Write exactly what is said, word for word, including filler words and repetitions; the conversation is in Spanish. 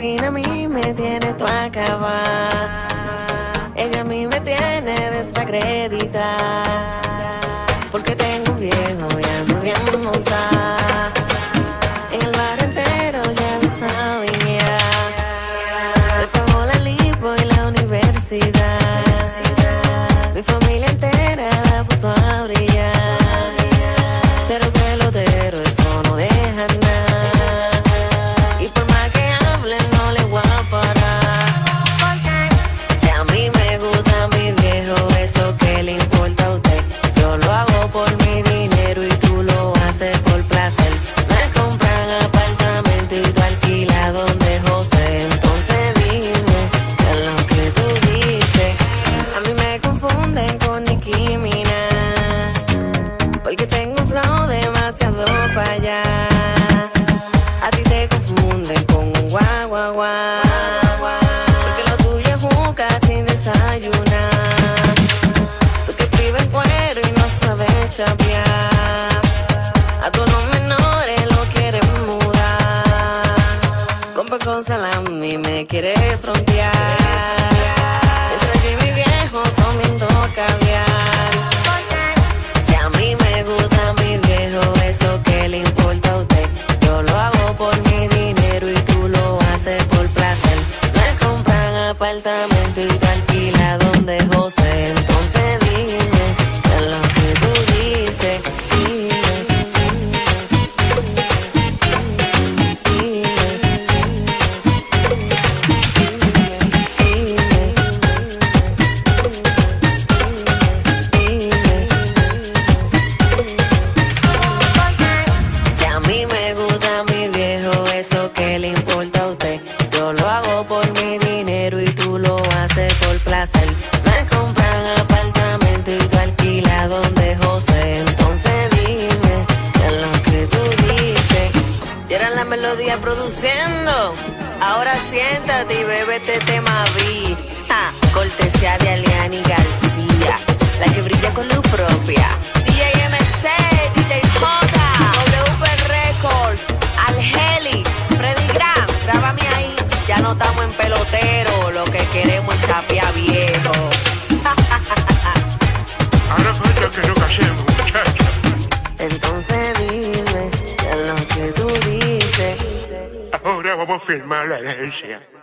vecina a mí me tiene tú acabada. Ella a mí me tiene desacreditada. Porque tengo un viejo y ando bien montada. En el barrio entero ya lo saben ya. Le pagó la lipo y la universidad. Mi familia entera la puso a brillar. Cero pelotero, eso no deja nada. Y por más que hablen no le voy a parar. Si a mí me gusta mi viejo, eso que le importa a usted. Yo lo hago por mi dinero y tú lo haces por placer. Me compran apartamento y tú alquilas donde José. Entonces dime, ¿qué es lo que tú dices? A mí me confunden con Nicki Minaj, porque tengo un flow demasiado para allá. A ti te confunden con un guau guau guau, porque lo tuyo es juca sin desayunar. Tú que escribes cuero y no sabes chapear. A todos los menores lo quieren mudar. Compra con salami, me quiere frontear. Entre yo y mi viejo comiendo caviar. Si a mí me gusta mi viejo, eso que le importa a usted. Yo lo hago por mi dinero y tú lo haces por placer. Me compran apartamento y tú alquilas donde José. Entonces dime, ¿qué es lo que tú dices? Dime, si a mí me gusta mi viejo, eso que le importa a usted. Yo lo hago por mi dinero y tú lo haces por placer. Me compran apartamento y tú alquilas donde José. Entonces dime, ¿qué es lo que tú dices? Y era la melodía produciendo. Ahora siéntate y bebe este tema vi. Ja, cortesía de Aliani García, la que brilla con luz propia. D J M C, D J J, W P Records, Algeli, Freddy Gram, grábame ahí. Ya no estamos en pelotero, lo que queremos es chapear viejo. Ahora falta que no casemos, muchacha. Entonces dime, ¿qué es lo que tú dices? Ahora vamos a firmar la herencia.